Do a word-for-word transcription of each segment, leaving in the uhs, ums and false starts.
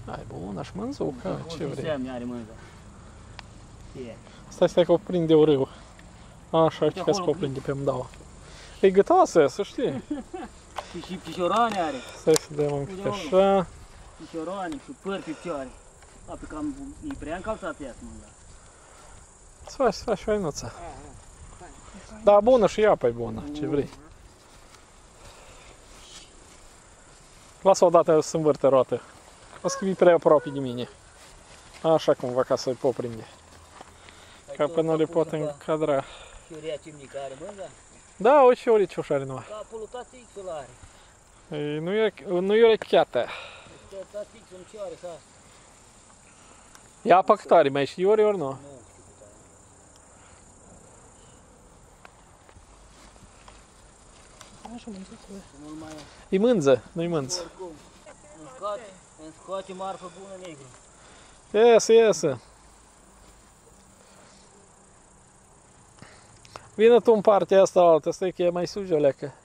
Ai bună, și mânzucă, ce vrei. Semne are mânza. Stai, stai că o prinde o râu. Așa, ce ca să o prinde pe mdaua. E gătoasă, să știi. Și și picioroane are. Stai să dăm un pic așa. Picioroane și păr pe picioare. A, pe cam e prea încălțat ea mânza. Să faci, să faci fainuța. Da, bună și apa e bună, ce vrei. Lasă-o odată să învârte roată. O să fii prea aproape de mine. Așa cumva, ca să-i pot prinde. Ca până le pot încadra. Șuria cimnică are mânza? Da, o șurici ușa are numai. Capul tatixul are. E, nu e, nu e recheată. Este tatixul în cioare sa. E apa cât are, mai știi ori ori nu? Nu știu cât are. Așa mânzuțele. Nu-l mai E mânză, nu-i mânză. oricum. Îmi scoate, îmi scoate marfă bună negru. Iese, iese. Vină tu în partea asta altă, stai că e mai sujă leacă.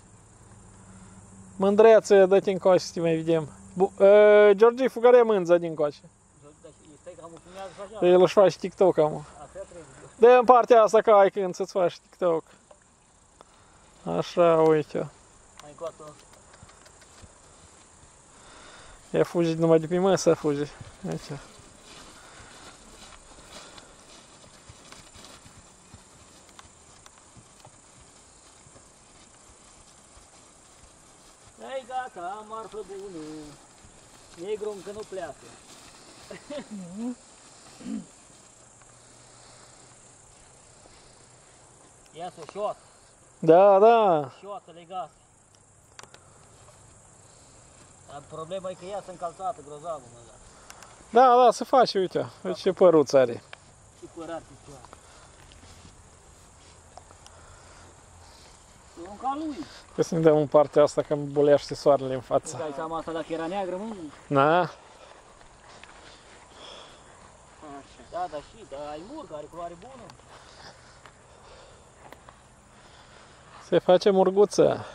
Mândreață, dă-te încoace să te mai vedem. Uh, Georgi, fugare mânza din coace. Stai că am fumează așa. El își face TikTok am. Dă în partea asta că ai când să-ți faci TikTok. Așa, uite. Mai încoacă. Ea fuge numai de pe măsă, fuge. Aici. Ei, gata, am marfă bună. Negru încă nu pleacă. Ia-s o șoată. Da, da. Șoată legată. Dar problema e că ea s-a încălțată grozavă, mă, da. Da, da, se face, uite. Uite ce păruț are. Și părat picioare. E ca lui. Că să ne dăm în partea asta că îmi bulește soarele în față. Îți dai seama asta dacă era neagră, mă? Da. Așa. Da, da, și, da, ai murg, are culoare bună. Se face murguță.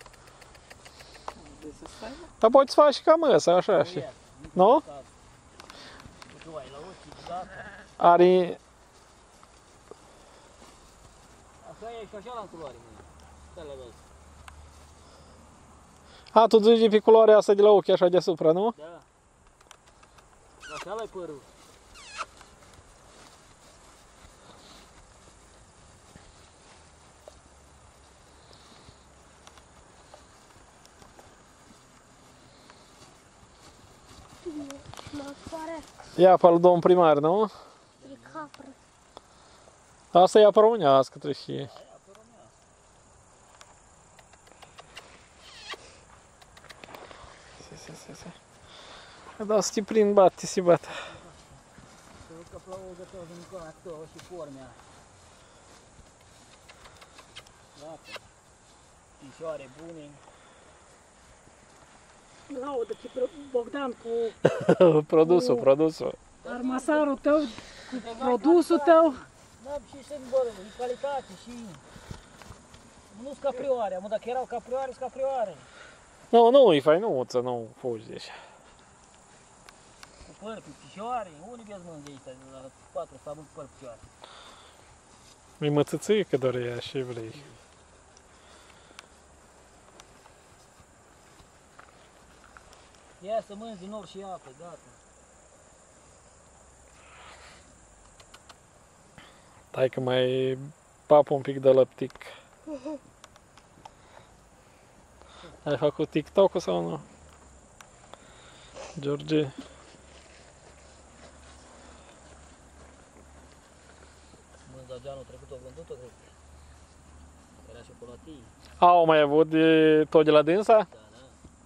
Dar poți face și ca măsă, așa și. Nu? Are... Așa e și așa la culoare, mă. Stai la văzut. A, tu zici pe culoarea asta de la ochi, așa deasupra, nu? Da. Așa l-ai părul. Ia pe al domn primar, nu? E capră. Asta e apă românească, trebuie să fie. Se, se, se, se. Da, să te prind, bate, se bate. Că plouă gătos în actor și formea. Gata. Picioare bune. Laudă că Bogdan cu Produsul, produsul. armasarul tău, cu produsul tău. Da, și sunt bă, e calitate și... Nu-s caprioare, mă, dacă erau caprioare, sunt caprioare. Nu, nu, e fainuță, nu fugi de așa. Cu păr pe picioare, unii vezi mânze ăștia, de la patru sau mult păr pe picioare. E mățățică doar ea și vrei. Ia să mânzi din nor și apă, gata. Hai că mai papă un pic de lăptic. Ai făcut TikTok-ul sau nu? George? Mânza de anul trecut o vândut-o, cred. Era șocolatie. Au mai avut de, tot de la dânsa? Da, da.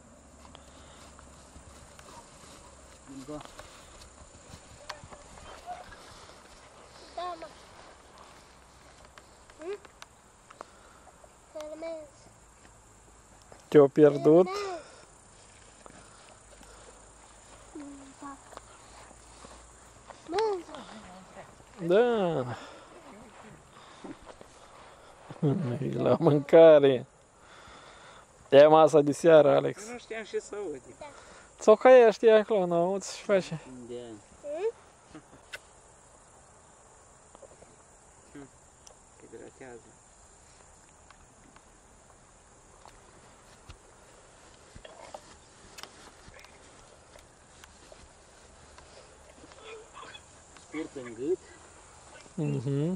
Da. Da, mă. Hm? Filmez. Te-o pierdut? Da. La mâncare. E masa de seară, Alex. Nu știam și să aud. Țocăiești acolo, nu? Îți face. Da. Că gratează. Scurt în gât. Mhm.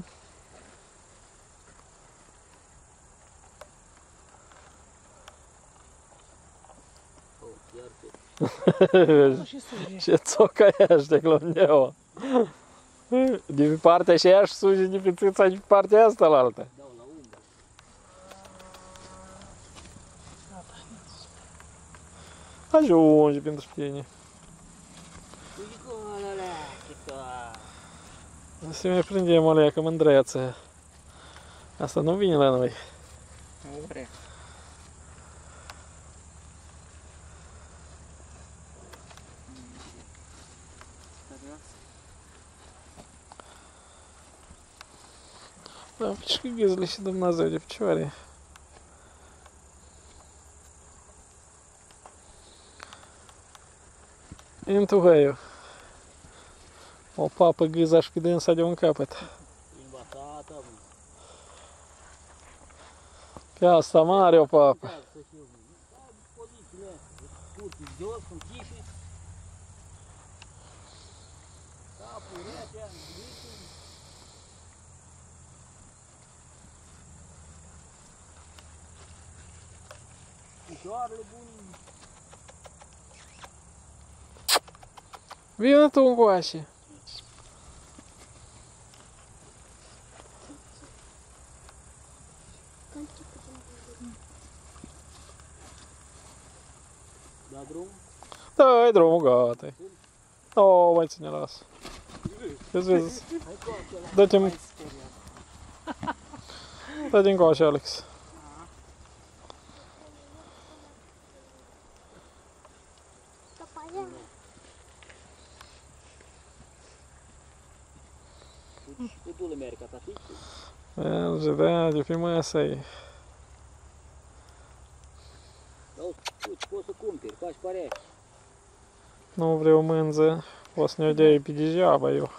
Oh, iar ce. Și suge. Ce țocăiești de glumneu. De pe partea și aia și suge de pe țâța și pe partea asta la alta. Dau la umbră. Ajunge pentru tine. Uite cum ăla, ce to. Să mai prindem o leacă mândreață. Asta nu vine la noi. Nu vrea. Da, pișcă ghizle și Dumnezeu de picioare. Intuhăiu. O papă gâza și pe dânsa de un capăt. Învățată, mă. Pe asta mare o papă. Da, să fiu. Da, pozițiile astea. Scurti jos, sunt chiși. Capul rece, gâtul. Picioarele bune. Vină tu încoace. Da drum? Dă-i drumul, gata. O, mai ține, las. Vezi, vezi. Hai cu acela. Dă-te-mi. Dă-te încoace, Alex. Papaya. Cu tu le mergi ca ta fică. Merge, da, de pe masă e. Sau tu poți să cumperi, faci pare. Nu vreau mânză. O să ne-o dea pe degeaba eu.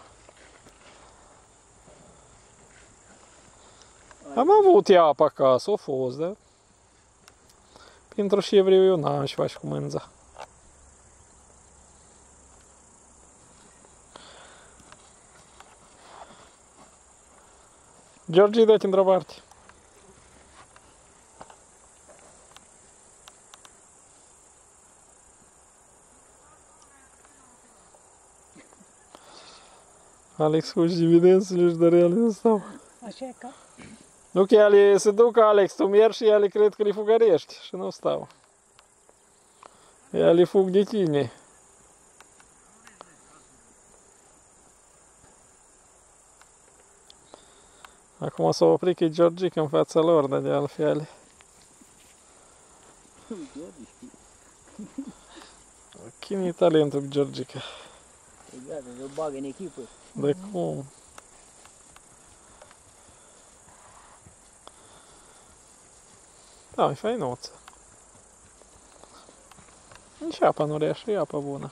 Am avut apă acasă, a fost, da? Pentru ce vreau eu, n-am ce faci cu mânza. Georgi, dă-te într-o parte. Alex cu evidențele și dar ele nu stau. Așa e ca... Nu că ele se duc, Alex, tu mergi și ele cred că le fugărești și nu stau. Ele fug de tine. Acum s-a oprit că e Georgica în fața lor, dar de altfel. Cine e talentul Georgica? Exact, îl bagă în echipă. De cum? Da, e fainuță. Nici apa nu rea și e apă bună.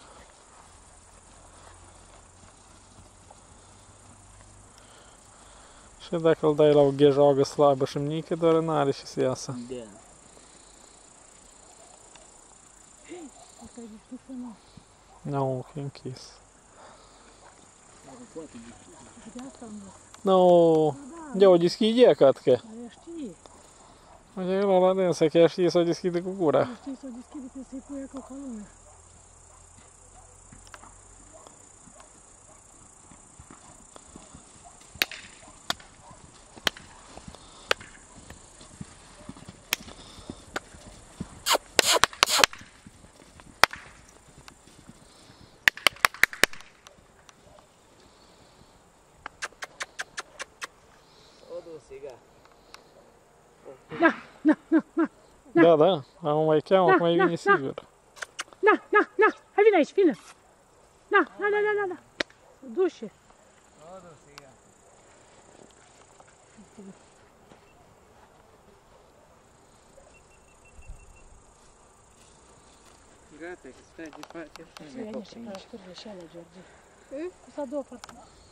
Și dacă îl dai la o ghejoagă slabă și mică, doar n-are și să iasă. Da. Asta e deschisă, nu. Nu, e închis. Nu poate deschide. De asta am zis. Nu, de o deschide, cred că. Dar ea știe. Uite, el la dânsă, chiar știe să o deschide cu gura. Ea știe să o deschide, trebuie să-i pui acolo ca lumea. O dus, gata. Da, da, am mai cheamă, că mai vine sigur. Na, na, na, hai vine aici, vine. Na, na, na, na, na, na. Dușe. O dus, gata. Gata, că stai de parte. Să ia niște prăjituri de și alea, George. Mm? Să două parte.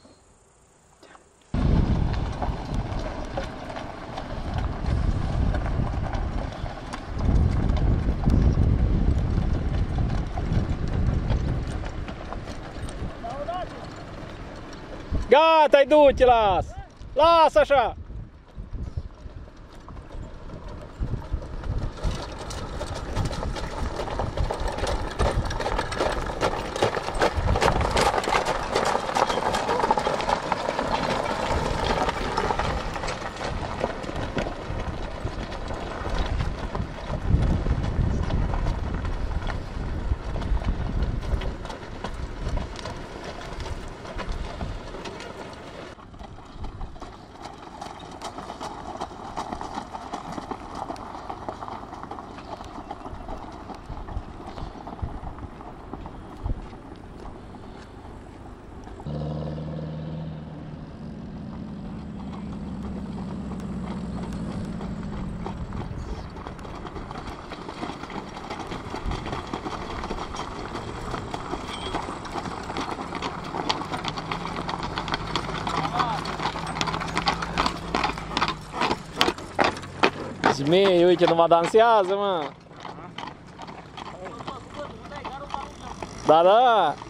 Gata-i, du-te, las! Lasă așa! Zmei, uite, numai dansează, mă! Da, da!